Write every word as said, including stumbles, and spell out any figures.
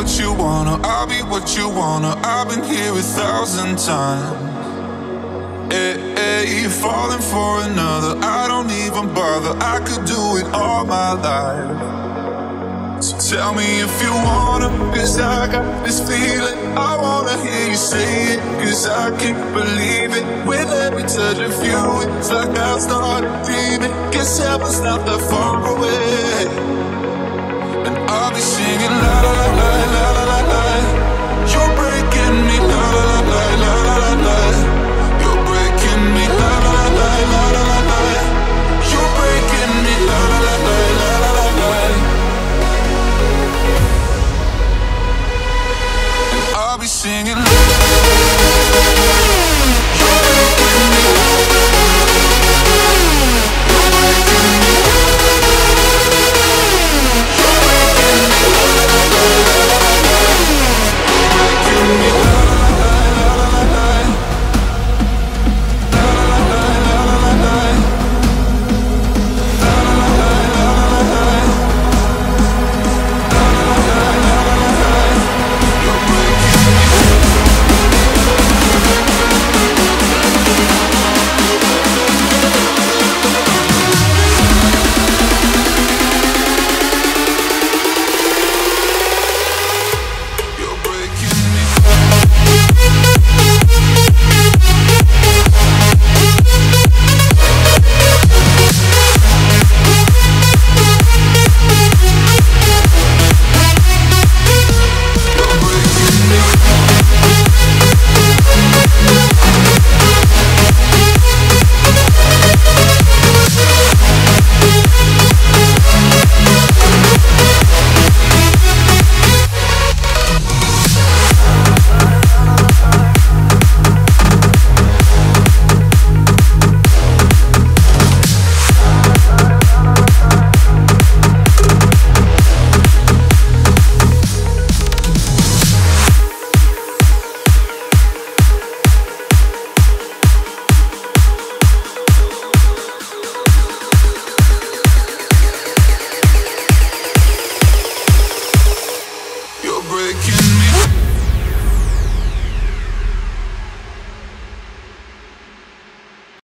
what you wanna, I'll be what you wanna. I've been here a thousand times. Hey, hey, falling for another, I don't even bother. I could do it all my life. So tell me if you wanna, cause I got this feeling. I wanna hear you say it, cause I can't believe it. With every touch of you, it's like I started dreaming. Guess heaven's not that far away.